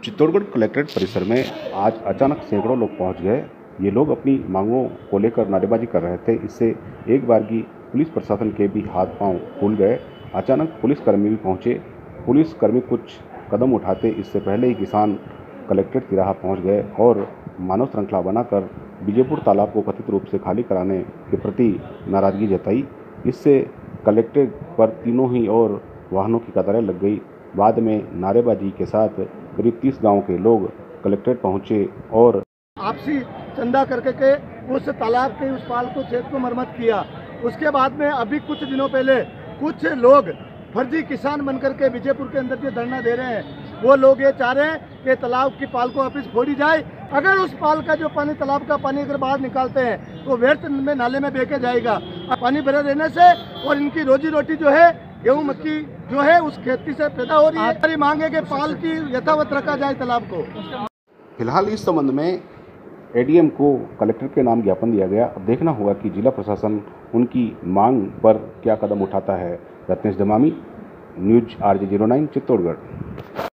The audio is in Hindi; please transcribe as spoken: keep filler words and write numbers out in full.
चित्तौड़गढ़ कलेक्ट्रेट परिसर में आज अचानक सैकड़ों लोग पहुंच गए। ये लोग अपनी मांगों को लेकर नारेबाजी कर रहे थे। इससे एक बार की पुलिस प्रशासन के भी हाथ पांव फूल गए। अचानक पुलिसकर्मी भी पहुंचे। पुलिसकर्मी कुछ कदम उठाते इससे पहले ही किसान कलेक्ट्रेट तिराहा पहुंच गए और मानव श्रृंखला बनाकर विजयपुर तालाब को कथित रूप से खाली कराने के प्रति नाराजगी जताई। इससे कलेक्ट्रेट पर तीनों ही और वाहनों की कतारें लग गई। बाद में नारेबाजी के साथ करीब तीस गांव के लोग कलेक्ट्रेट पहुंचे और आपसी चंदा करके के उस तालाब के उस पाल को छेद को मरम्मत किया। उसके बाद में अभी कुछ दिनों पहले कुछ लोग फर्जी किसान बनकर के विजयपुर के अंदर जो धरना दे रहे हैं, वो लोग ये चाह रहे हैं कि तालाब की पाल को वापिस फोड़ी जाए। अगर उस पाल का जो पानी, तालाब का पानी अगर बाहर निकालते हैं तो व्यर्थ में नाले में बह के जाएगा। पानी भरे रहने से और इनकी रोजी रोटी जो है गेहूं मक्की जो है उस खेती से पैदा हो रही है। हमारी मांग है कि पाल की यथावत रखा जाए तालाब को। फिलहाल इस संबंध में एडीएम को कलेक्टर के नाम ज्ञापन दिया गया। अब देखना होगा कि जिला प्रशासन उनकी मांग पर क्या कदम उठाता है। Ratnesh Damami, news R J zero nine Chittorgarh.